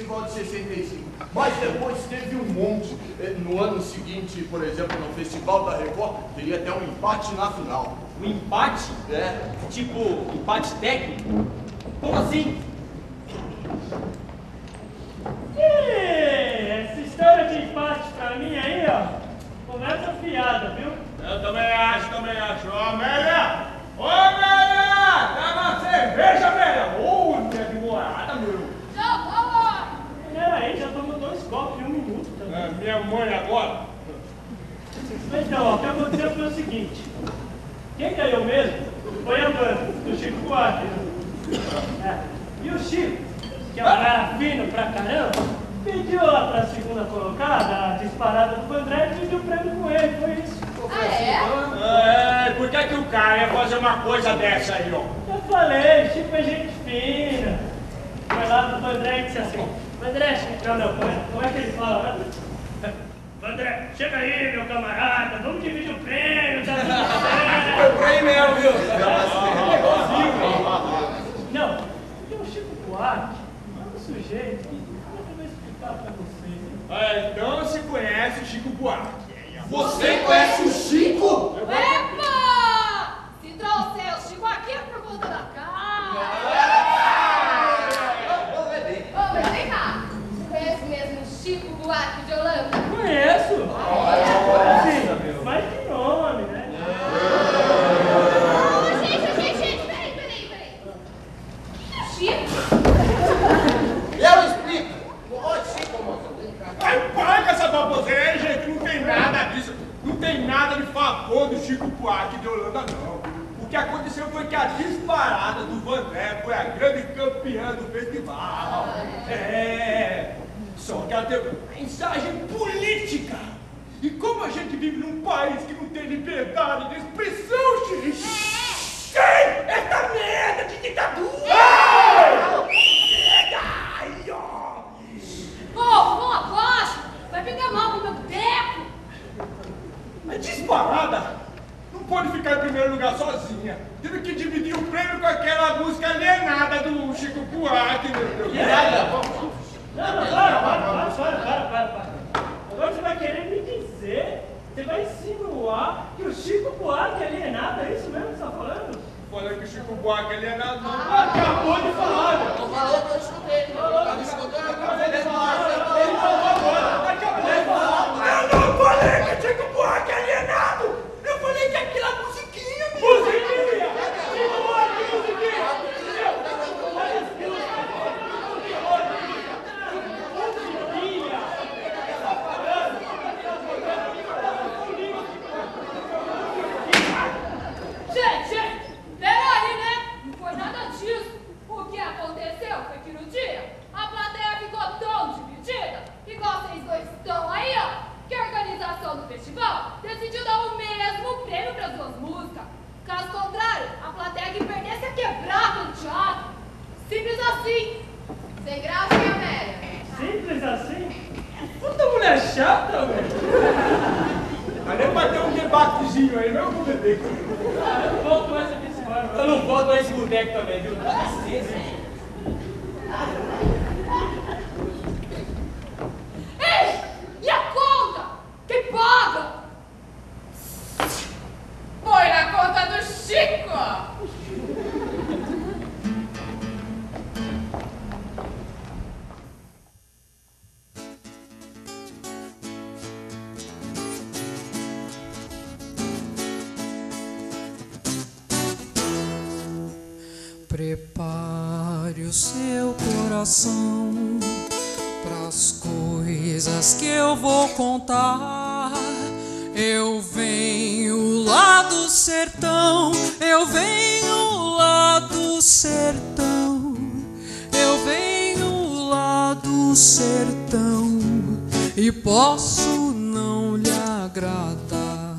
festival de 65. Mas depois teve um monte. No ano seguinte, por exemplo, no Festival da Record, teria até um empate na final. Um empate? É. Tipo, empate técnico? Como assim? Essa história de empate pra mim aí, ó, conversa fiada, viu? Eu também acho. Ô, Amélia! Ô, Amélia! Dá uma cerveja, Amélia! Ô, minha demorada, meu! Já fala! Peraí, já tomou 2 copos em 1 minuto também. É, minha mãe agora? Então, ó, o que aconteceu foi o seguinte. Quem ganhou mesmo foi a banda, do Chico Buarque. E o Chico, que é um cara fino pra caramba, pediu lá pra segunda colocada, a disparada do Vandré, e pediu o prêmio com ele, foi isso. Ah, é? Por que o cara ia fazer uma coisa dessa aí, ó? Eu falei, Chico é gente fina. Foi lá pro Vandré e disse assim, Vandré, como é que ele fala? Vandré, chega aí, meu camarada, vamos dividir o prêmio, tá tudo certo. Foi pra aí mesmo, viu? Não, porque o Chico Buarque é um sujeito que eu vou explicar pra vocês. Então você conhece o Chico Buarque. Você conhece o Chico? Epa! Se trouxer o Chico aqui é por conta da cara. Ô, mas vem cá. Você conhece mesmo o Chico Buarque de Holanda? Conheço! Sim, mas de nome, né? Gente, peraí. Chico? Eu explico. Ô, Chico, moço. Ai, para com essa baboseira aí, gente. Não tem nada disso. Não tem nada de favor do Chico Buarque de Holanda, não. O que aconteceu foi que a disparada do Vandré foi a grande campeã do festival. Só que ela teve uma mensagem política. E como a gente vive num país que não tem liberdade de expressão, gente, tem essa merda de ditadura! Ai, ó! Vão abaixo! Vai pegar mal pro meu boteco! A disparada não pode ficar em primeiro lugar sozinha. Teve que dividir o prêmio com aquela música alienada do Chico Buarque, meu Deus. Não, para. Agora você vai querer me dizer, você vai insinuar que o Chico Buarque é alienado, é isso mesmo que você está falando? Falando que o Chico Buarque é alienado, não. Acabou de falar, meu. Não falou que eu escutei. Tá me escutando? Acabou de falar. Ele falou agora. Acabou de falar. Eu não falei que o Chico Buarque é alienado. Eu falei que aquela musiquinha, Musiquinha! Chico Buarque, musiquinha! Gente, peraí, né? Não foi nada disso. O que aconteceu foi que no dia a plateia ficou tão dividida, igual vocês dois estão aí, ó, que a organização do festival decidiu dar o mesmo prêmio para as 2 músicas. Caso contrário, a plateia que perdesse ia quebrar pelo teatro. Simples assim. Sem graça, hein, Amélia? Simples assim? Puta mulher chata, velho. Ali vai ter um debatezinho aí, não, bebê? Eu não volto mais aqui esse bar. Eu não volto mais esse boteco também, viu? Dá licença. Ei! E a conta? Quem paga? Foi na conta do Chico! Prepare o seu coração pras coisas que eu vou contar. Eu venho lá do sertão, eu venho lá do sertão, eu venho lá do sertão e posso não lhe agradar.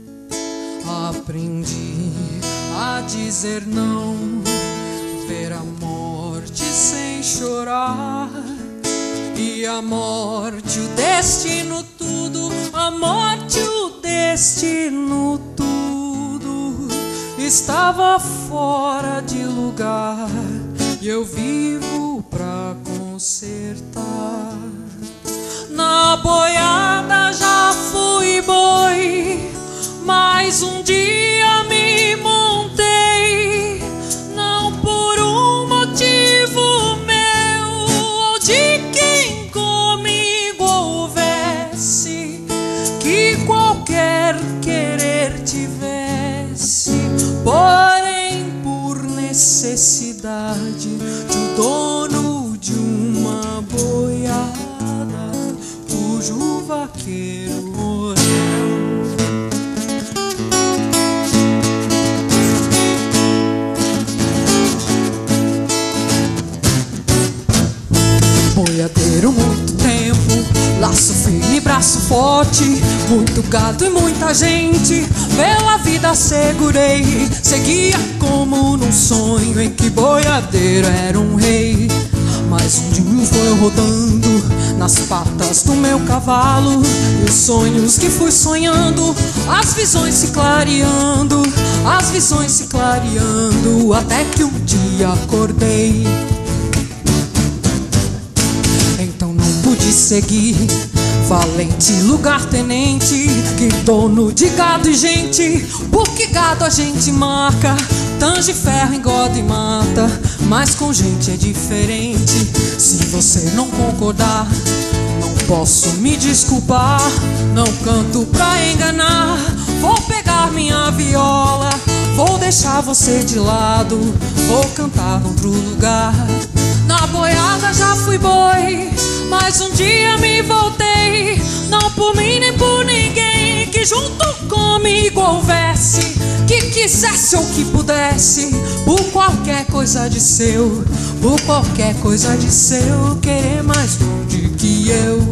Aprendi a dizer não, ver a morte sem chorar, e a morte, o destino, tudo, a morte, o destino, tudo estava fora de lugar, e eu vivo pra consertar. Mas um dia me montei, não por um motivo meu ou de quem comigo houvesse, que qualquer querer tivesse, porém por necessidade de um dono de uma boiada cujo vaqueiro morreu. Boiadeiro muito tempo, laço firme, braço forte, muito gado e muita gente, pela vida segurei, seguia como num sonho em que boiadeiro era um rei. Mas um dia foi rodando nas patas do meu cavalo, e os sonhos que fui sonhando, as visões se clareando, as visões se clareando, até que um dia acordei. Então não pude seguir, valente lugar-tenente, que dono de gado e gente, porque gado a gente marca, tange ferro, engorda e mata, mas com gente é diferente. Se você não concordar, não posso me desculpar, não canto pra enganar, vou pegar minha viola, vou deixar você de lado, vou cantar noutro lugar. Na boiada já fui boi, mas um dia me voltei, não por mim nem por ninguém, que junto comigo houvesse, que quisesse ou que pudesse, por qualquer coisa de seu, por qualquer coisa de seu, querer mais longe que eu.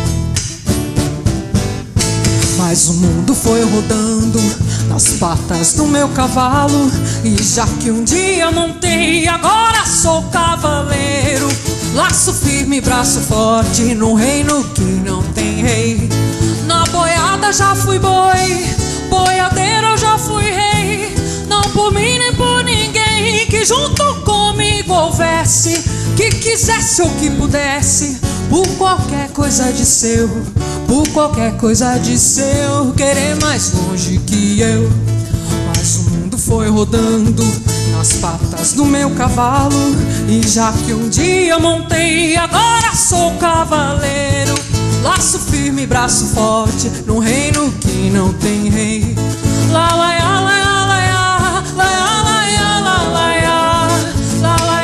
Mas o mundo foi rodando nas patas do meu cavalo, e já que um dia montei, agora sou cavaleiro, laço firme, braço forte, num reino que não tem rei. Na boiada já fui boi, boiadeiro eu já fui rei, não por mim nem por ninguém, que junto comigo houvesse, que quisesse ou que pudesse, por qualquer coisa de seu, por qualquer coisa de seu, querer mais longe que eu. Mas o mundo foi rodando nas patas do meu cavalo, e já que um dia montei, agora sou cavaleiro, laço firme, braço forte, num reino que não tem rei. Lá, lá, lá, lá, lá, lá, lá, lá, lá, lá, lá, lá, lá.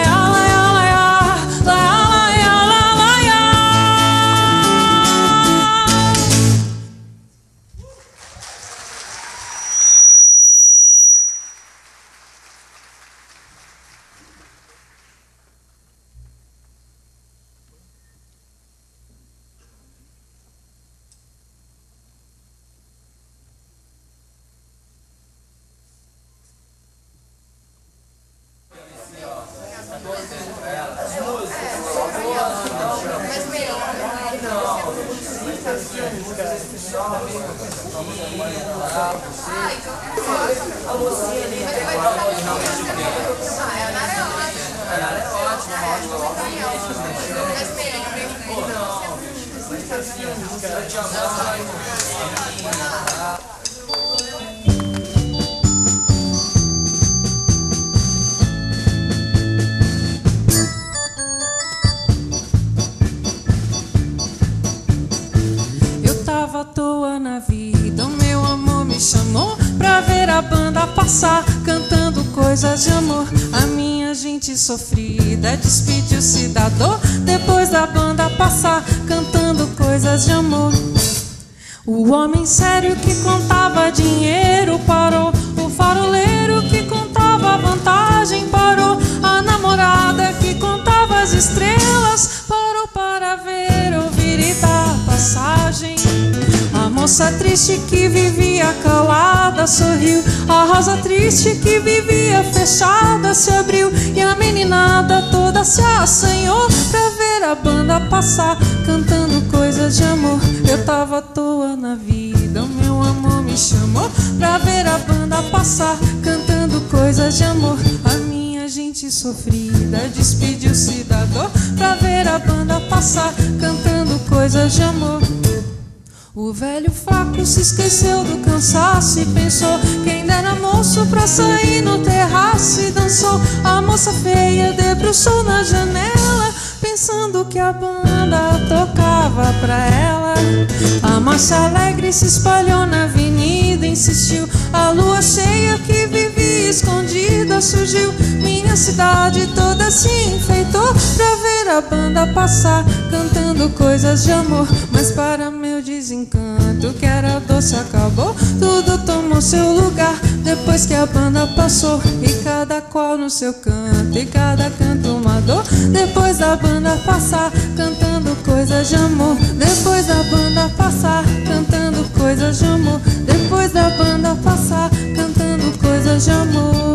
Eu tava à toa na vida, o meu amor me chamou pra ver a banda passar, cantando coisas de amor. A minha gente sofrida despediu-se da dor, depois da banda passar, cantando coisas de amor. O homem sério que contava dinheiro parou, o faroleiro que contava vantagem parou, a namorada que contava as estrelas parou para ver, ouvir e dar passagem. A moça triste que vivia calada sorriu, a rosa triste que vivia fechada se abriu, e a meninada toda se assanhou pra ver a banda passar, cantando coisas de amor. Eu tava à toa na vida, o meu amor me chamou pra ver a banda passar, cantando coisas de amor. A minha gente sofrida despediu-se da dor pra ver a banda passar, cantando coisas de amor. O velho fraco se esqueceu do cansaço e pensou quem dera moço pra sair no terraço e dançou. A moça feia debruçou na janela, pensando que a banda tocava pra ela. A marcha alegre se espalhou na avenida, insistiu. A lua cheia que vivia escondida surgiu. Minha cidade toda se enfeitou pra ver a banda passar, cantando coisas de amor. Mas para meu desencanto, que era doce acabou. Tudo tomou seu lugar depois que a banda passou. E cada qual no seu canto, e cada canto uma dor. Depois da banda passar, cantando coisas de amor. Depois da banda passar, cantando coisas de amor. Depois da banda passar, cantando coisas de amor.